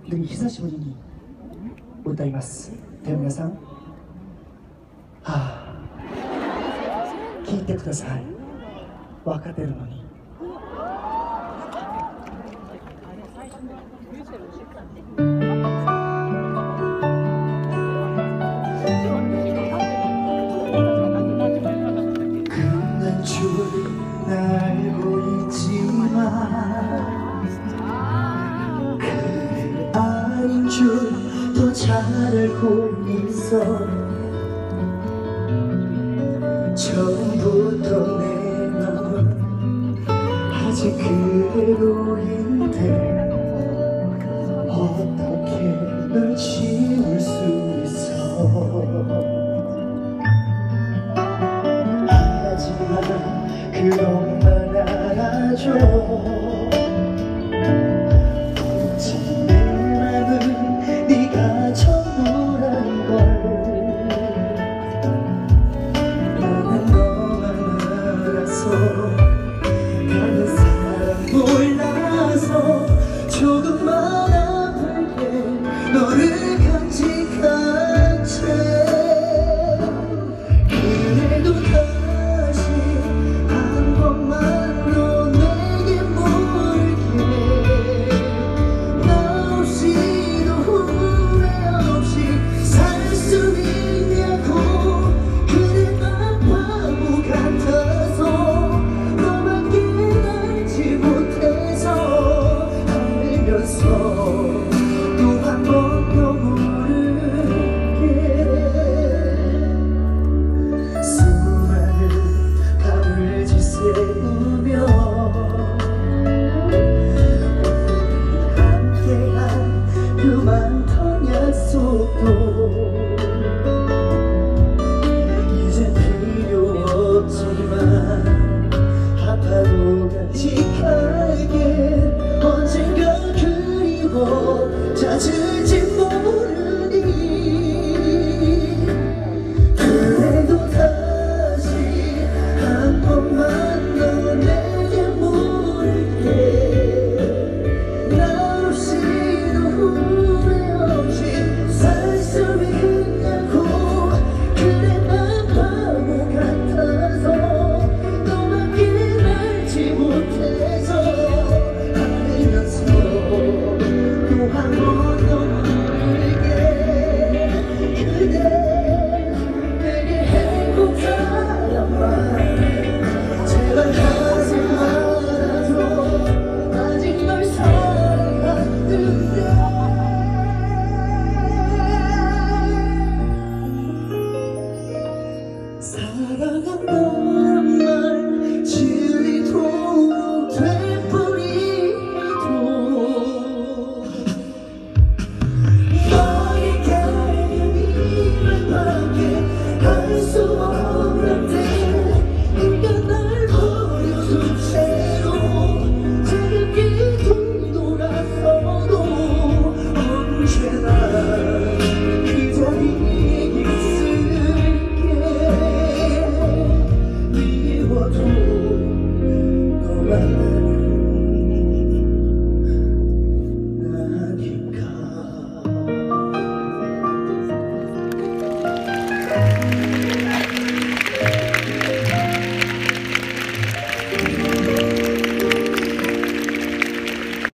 本当に久しぶりに歌います。では皆さん、聞いてください。分かってるのに。 끝난 줄 알고 있지만 그게 아닌 줄 더 잘 알고 있어. 처음부터 내 맘은 아직 그대로인데 어떻게 널 지울 수 있어. 하지만 그것만 알아줘. 오직 내 맘은 네가 전부란 걸. 나는 너만 알아서 다른 사람 몰라서 조금만 아플게 너를 간직한 채. 그래도 다시 한 번만 너 내게 물게. 나 없이도 후회 없이 살 수 있냐고. 그래 난 바보 같아서 너밖에 알지 못해서 알면서 또 한 번 더 물을게. 수많은 밤을 지새우며 함께한 그 많던 약속도 이젠 필요 없지만 아파도 간직할게. 언젠가 그리워 잦은